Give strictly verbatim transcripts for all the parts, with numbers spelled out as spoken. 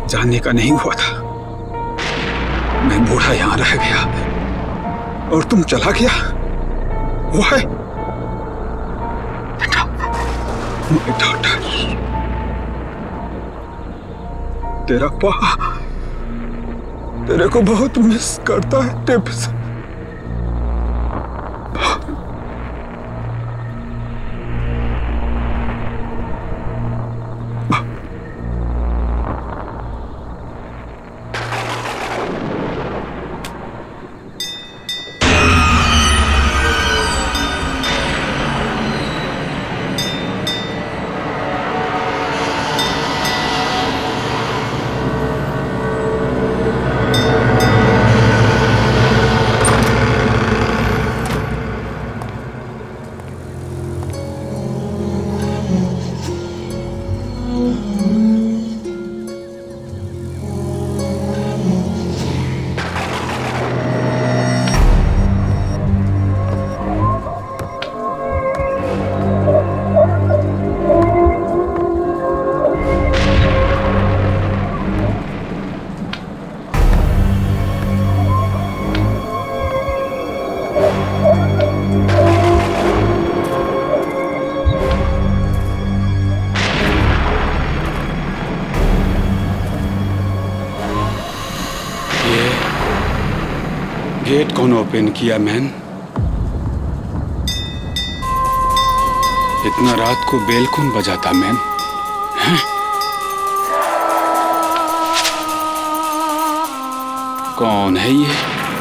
जानने का नहीं हुआ था। मैं बूढ़ा यहां रह गया और तुम चला गया। Why? My daughter, तेरा पा तेरे को बहुत मिस करता है टिप्स। गेट कौन ओपन किया मैन? इतना रात को बेल कौन बजाता मैन? हैं? कौन है ये?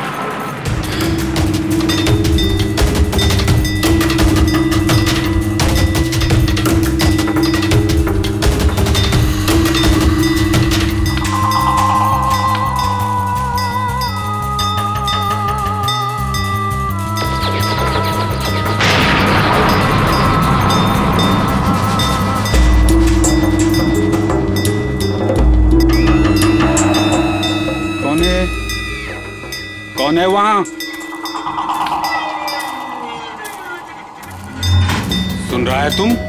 कौन है वहां? सुन रहा है तुम?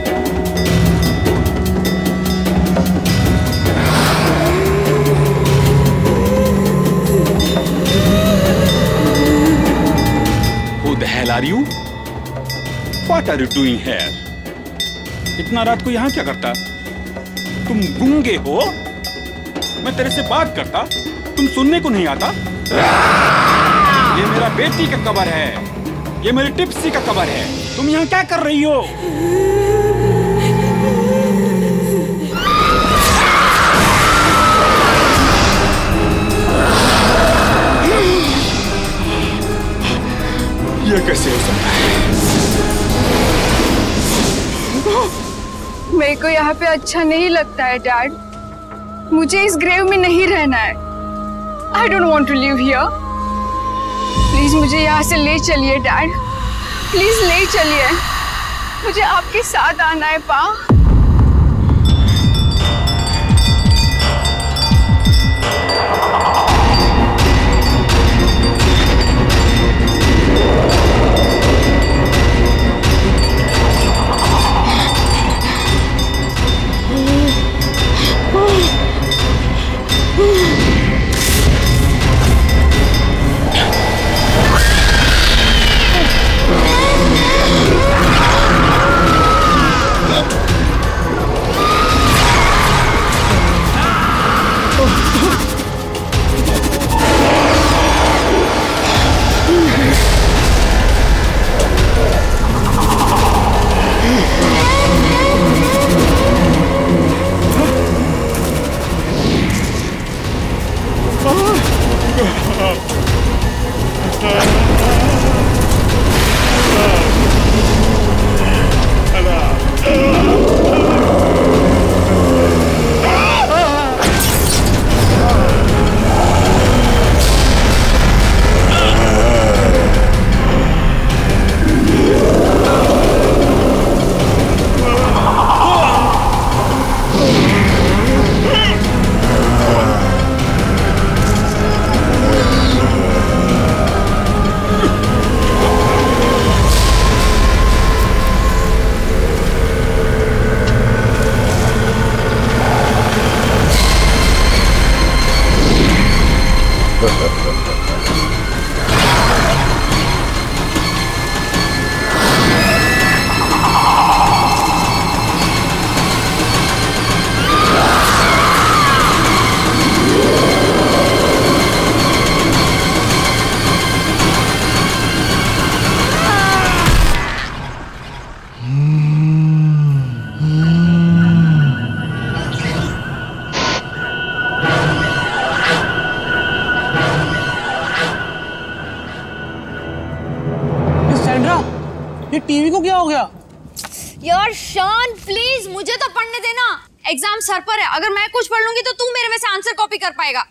Who the hell are you? What are you doing here? इतना रात को यहां क्या करता? तुम गूंगे हो? मैं तेरे से बात करता, तुम सुनने को नहीं आता? ये मेरा बेटी का कब्र है, ये मेरी टिप्सी का कब्र है। तुम यहाँ क्या कर रही हो? ये कैसे हो सकता है? मेरे को यहाँ पे अच्छा नहीं लगता है डैड। मुझे इस ग्रेव में नहीं रहना है। I don't want to live here. Please मुझे यहाँ से ले चलिए डैड, प्लीज ले चलिए। मुझे आपके साथ आना है पा। ये टीवी को क्या हो गया? यार शान प्लीज मुझे तो पढ़ने देना। एग्जाम सर पर है, अगर मैं कुछ पढ़ लूंगी तो तू मेरे में से आंसर कॉपी कर पाएगा।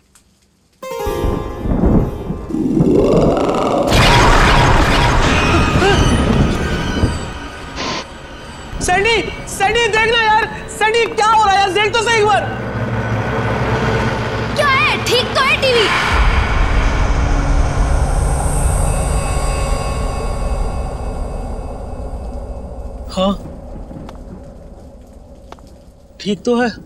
सैंडी, सैंडी देखना यार, सैंडी क्या हो रहा है यार, देख तो सही एक बार। क्या है? ठीक तो है टीवी। हाँ ठीक तो है।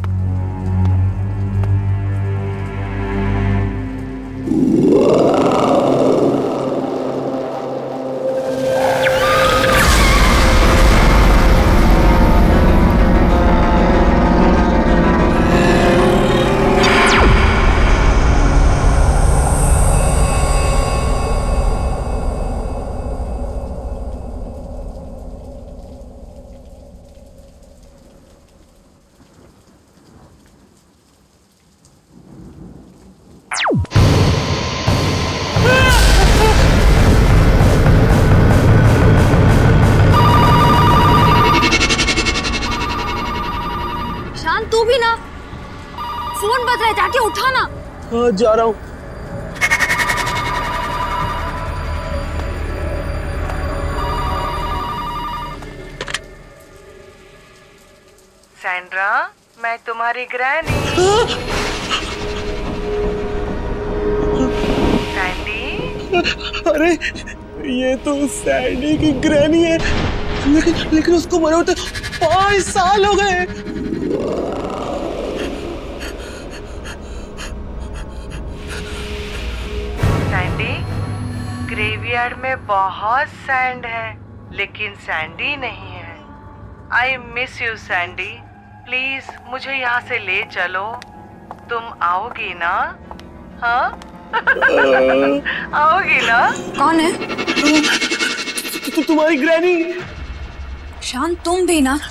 तू भी ना, फोन बज रहा है, जाके उठा ना। हाँ जा रहा हूँ। सैंड्रा, मैं तुम्हारी ग्रैनी। सैंडी। अरे ये तो सैंडी की ग्रैनी है, लेकिन लेकिन उसको मरे होते पांच साल हो गए। सैंडी, ग्रेवयार्ड में बहुत सैंड है, लेकिन सैंडी नहीं है। I miss you Sandy, please मुझे यहाँ से ले चलो। तुम आओगी ना? हाँ आओगी ना? कौन है? तु, तुम्हारी ग्रैनी। शान तुम भी ना।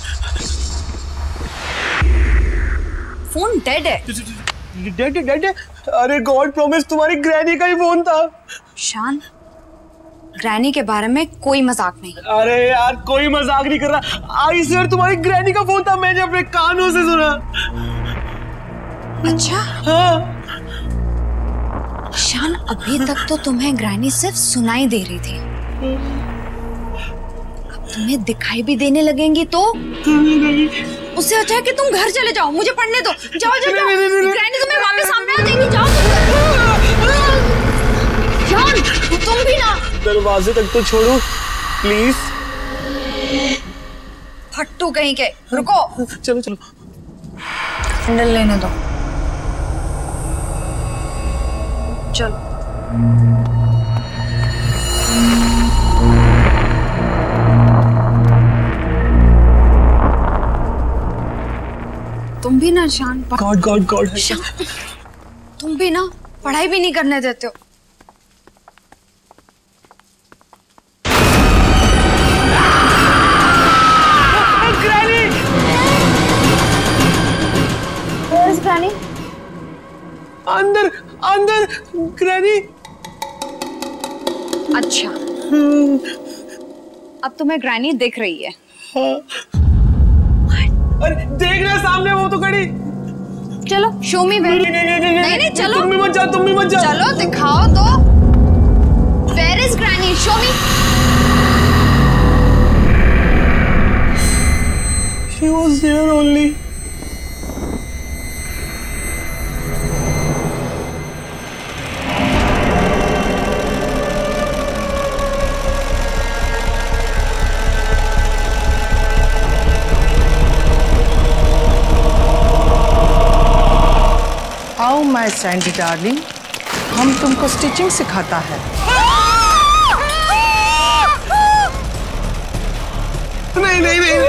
फोन डेड है। डेड है, डेड है? अरे गॉड प्रॉमिस, तुम्हारी ग्रैनी का ही फोन था। शान, ग्रैनी के बारे में कोई मजाक नहीं। अरे यार कोई मजाक नहीं कर रहा, आई स्वेयर तुम्हारी ग्रैनी का फोन था, मैंने अपने कानों से सुना। अच्छा हाँ। शान, अभी तक तो तुम्हें ग्रैनी सिर्फ सुनाई दे रही थी, अब तुम्हें दिखाई भी देने लगेंगी तो उससे अच्छा है कि तुम घर चले जाओ, मुझे पढ़ने दो। जाओ जाओ जाओ, ग्रैनी तुम्हें वापस सामने आ जाएगी। जाओ शान, तुम भी ना। दरवाजे तक तो छोड़ो प्लीज। फट्टू कहीं के, रुको। चलो चलो, हैंडल लेने दो। चलो। तुम भी ना शान, गॉड गॉड गॉड, तुम भी ना पढ़ाई भी नहीं करने देते हो। ग्रैनी अंदर अंदर ग्रैनी। अच्छा, अब तुम्हें ग्रैनी दिख रही है। हाँ। अरे देखना सामने वो तो खड़ी। चलो शो मी वेयर। नहीं नहीं नहीं नहीं नहीं चलो, तुम भी मत जाओ, तुम भी मत जाओ। चलो दिखाओ तो। Where is granny? Show me. She was there only. आओ माय सैंडी डार्लिंग, हम तुमको स्टिचिंग सिखाता है। नहीं नहीं नहीं,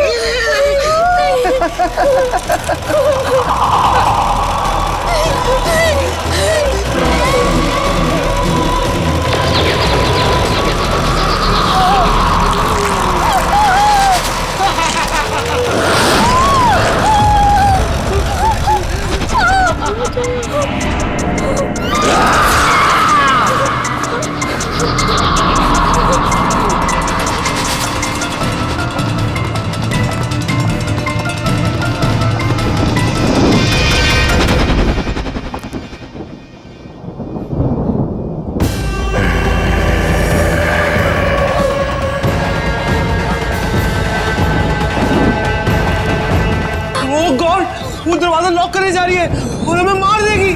वो दरवाजा लॉक करने जा रही है और हमें मार देगी।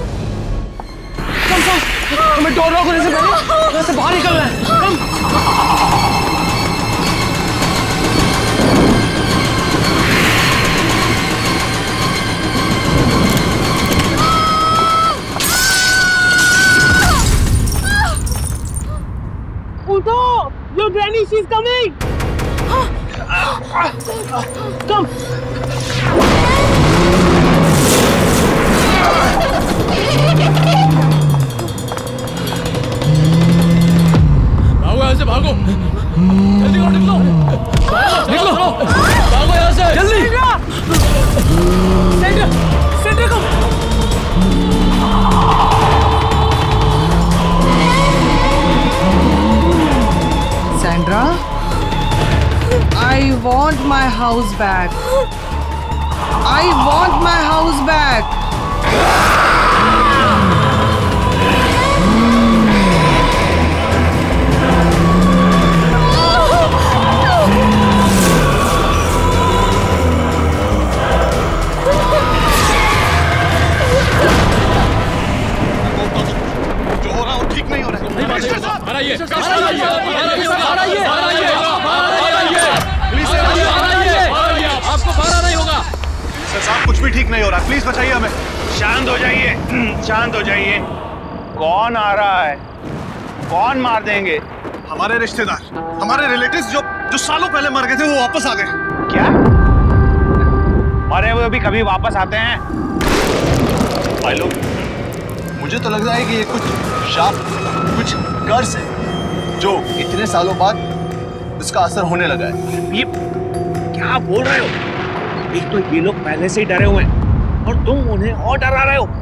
कम कम, हमें डोर लॉक करने से पहले यहाँ से बाहर निकलना है। कम। Udo, your granny, she's coming. Come. भागो यहाँ से, भागो जल्दी करो, निकलो निकलो भागो यहाँ से जल्दी। Centre centre come. Sandra, I want my house back. I want my house back. जो हो रहा है वो ठीक नहीं हो रहा है। बाहर आइए, बाहर बाहर आइए, बाहर आइए, बाहर आइए, आपको बाहर आना ही होगा। सर साहब कुछ भी ठीक नहीं हो रहा, प्लीज बचाइए हमें। शांत हो जाइए, शांत हो जाइए। कौन आ रहा है? कौन मार देंगे? हमारे रिश्तेदार, हमारे रिलेटिव्स जो जो सालों पहले मर गए थे वो वापस आ गए। क्या? मरे हुए भी कभी वापस आते हैं? भाई लोग, मुझे तो लग रहा है कि ये कुछ शाप, कुछ कर्स है जो इतने सालों बाद इसका असर होने लगा है। ये क्या बोल रहे हो? एक तो ये लोग पहले से ही डरे हुए हैं और तुम उन्हें और डरा रहे हो।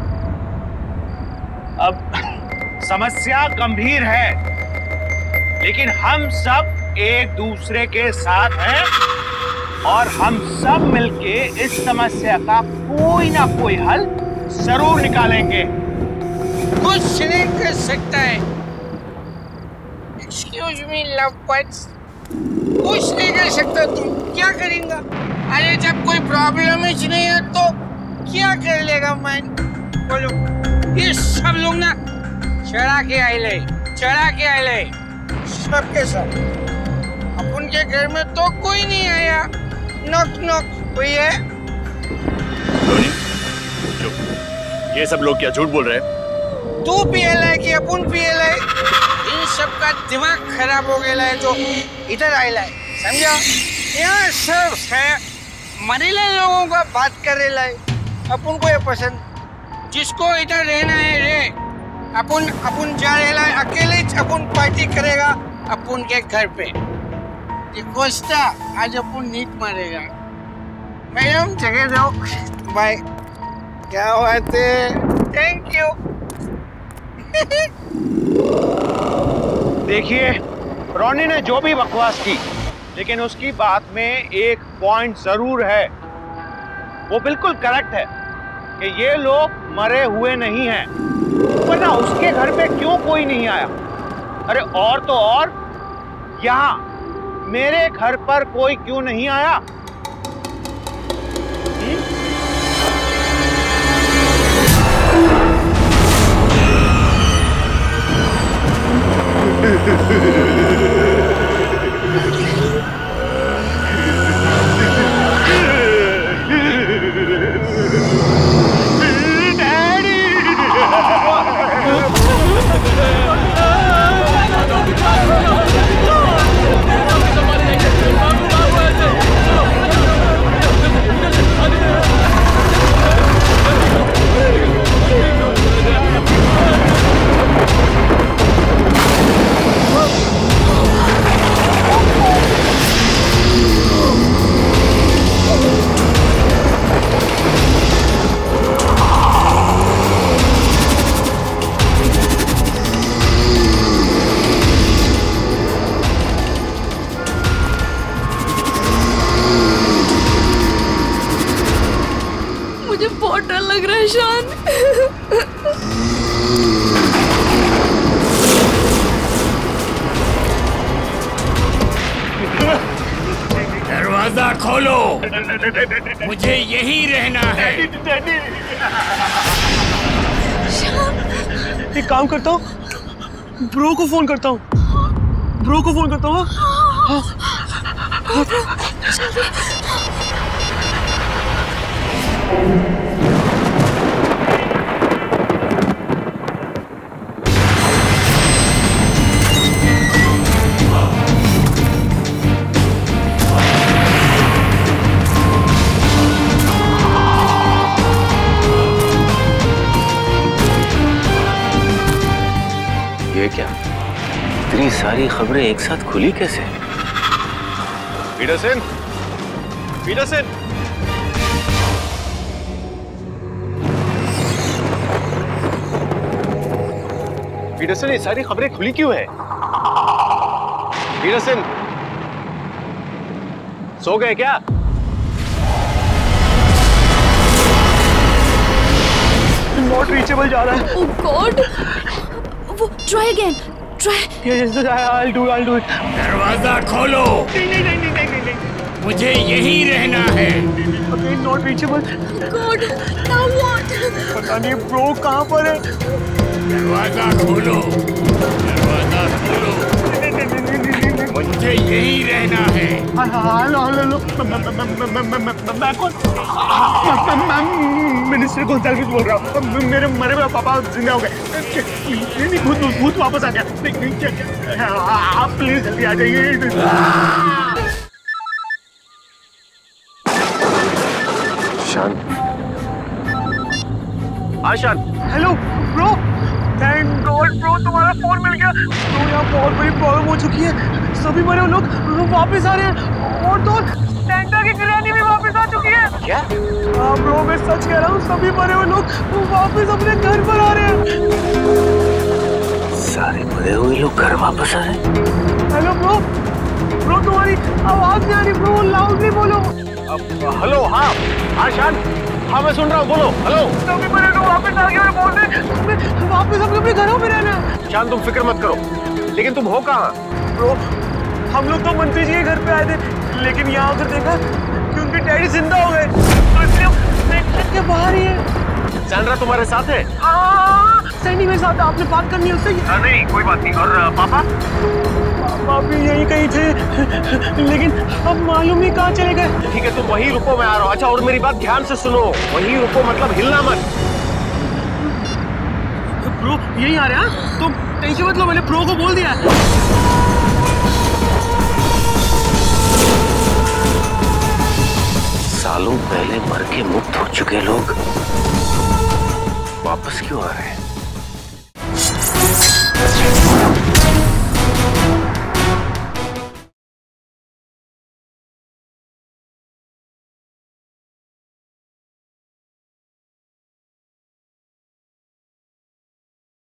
अब समस्या गंभीर है, लेकिन हम सब एक दूसरे के साथ हैं और हम सब मिलके इस समस्या का कोई ना कोई हल जरूर निकालेंगे। कुछ नहीं कर सकता है। Excuse me, love buds. कुछ नहीं कर सकता तुम, क्या करेंगा? अरे जब कोई प्रॉब्लम ही नहीं है तो क्या कर लेगा मैं? बोलो, ये सब लोग ना चढ़ा के आए ले, चढ़ा के आए ले, सब के सब। अपन के घर में तो कोई नहीं आया। नॉक नॉक, कोई है? ये सब लोग क्या झूठ बोल रहे हैं? तू पियल है कि अपन पियल है? इन सब का दिमाग खराब हो गया है जो इधर आयल है, समझा? यहाँ सब है मरीले लोगों का बात कर रहे है। अपन को ये पसंद, जिसको इधर रहना है रे। अपन अपन जा रहे है, अकेले अपन पार्टी करेगा अपन के घर पे। ये कोस्टा आज अपन नीट मारेगा। मैडम जगह जाओ, बाय। क्या बात है? Thank you. देखिए, रोनी ने जो भी बकवास की, लेकिन उसकी बात में एक पॉइंट जरूर है। वो बिल्कुल करेक्ट है कि ये लोग मरे हुए नहीं हैं, वरना उसके घर पे क्यों कोई नहीं आया? अरे और तो और, यहाँ मेरे घर पर कोई क्यों नहीं आया? दरवाजा खोलो, मुझे यही रहना है। एक काम करता हूँ, ब्रो को फोन करता हूँ, ब्रो को फोन करता हूँ। हाँ। ये क्या, इतनी सारी खबरें एक साथ खुली कैसे? पीटरसन, पीटरसन, पीटरसन, ये सारी खबरें खुली क्यों है? पीटरसन, सो गए क्या? नॉट रीचेबल जा रहा है। Oh God! वो try again, try. Yes, I'll do, I'll do it. दरवाजा खोलो। नहीं नहीं नहीं नहीं नहीं नहीं। मुझे यही रहना है। Okay, not reachable. God, now what? पता नहीं ब्रो कहाँ पर है। दरवाजा खोलो, दरवाजा खोलो। मुझे यही रहना है। हेलो हेलो, मैं कौन? मिनिस्टर गोंजाल्विस बोल रहा हूँ। मेरे मरे हुए पापा जिंदा हो गए। नहीं भूत भूत वापस आ गया। नहीं क्या क्या? आप प्लीज जल्दी आ जाइए। शान, हाँ Shaan. Hello bro, thank god bro, तुम्हारा फोन मिल गया। ब्रो यहाँ बहुत बड़ी प्रॉब्लम हो चुकी है, सभी मरे हुए लोग वापस आ रहे हैं और तो सैंटा की ग्रैनी भी वापस आ चुकी है। क्या? हाँ ब्रो, मैं सच कह रहा हूँ, सभी मरे हुए लोग वापस अपने घर पर आ रहे हैं। सारे मरे हुए लोग घर वापस आ रहे हैं? हेलो ब्रो, ब्रो तुम्हारी आवाज नहीं आ रही ब्रो, लाउडली बोलो। हेलो, हाँ हाँ शान, हाँ मैं सुन रहा हूँ, बोलो। हेलो, सभी मरे लोग वापस आ गए और बोल रहे वापस अपने अपने घरों में रहना। शान तुम फिक्र मत करो, लेकिन तुम हो कहाँ? ब्रो हम लोग तो मंत्री जी के घर पे आए थे, लेकिन यहाँ आकर देखा कि उनके डैडी जिंदा हो गए, तो इसलिए हम के बाहर ही है। सैंड्रा तुम्हारे साथ है? हाँ, सैंडी मेरे साथ है, आपने बात करनी है उससे? नहीं कोई बात नहीं। और पापा? पापा भी यहीं कहीं थे, लेकिन अब मालूम नहीं कहाँ चले गए। ठीक है, तुम वहीं रुको, मैं आ रहा हूँ। अच्छा, और मेरी बात ध्यान से सुनो, वहीं रुको मतलब हिलना मत। ब्रो यहीं आ रहे हैं, तुम टेंशन मत लो, मैंने ब्रो को बोल दिया। सालों पहले मर के मुक्त हो चुके लोग वापस क्यों आ रहे हैं?